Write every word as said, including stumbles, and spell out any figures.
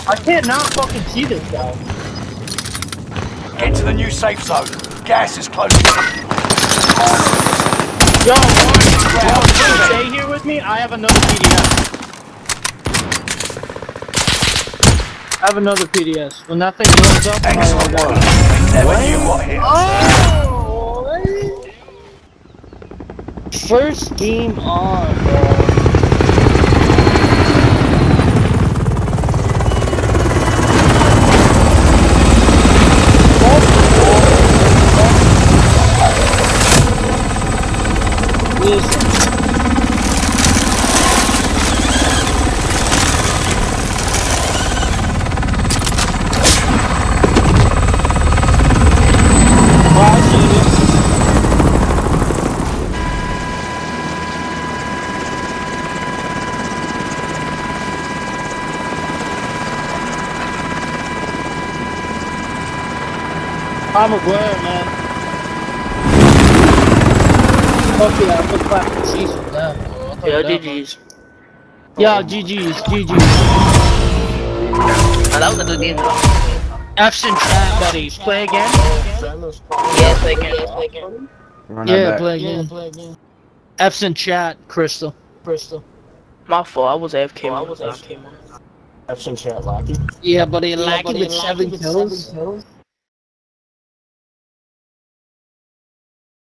I can't not fucking see this guy. Get to the new safe zone. Gas is close. Yo, Warren, stay here with me. I have another P D S. I have another P D S. When that thing blows up, excellent work. They never knew what hit. Oh! First game on, bro. Listen. I'm aware, man. Okay, I look back to see some down. Yeah, G G's. Yeah, G G's, G G's. That was a good game though. F's in chat, buddies. Play again? Yeah, play again. Play again. Yeah, play again. F's in chat, Crystal. Crystal. My fault, I was A F K. I was A F K. F's in chat, Lucky. Yeah, buddy, lacking with seven kills.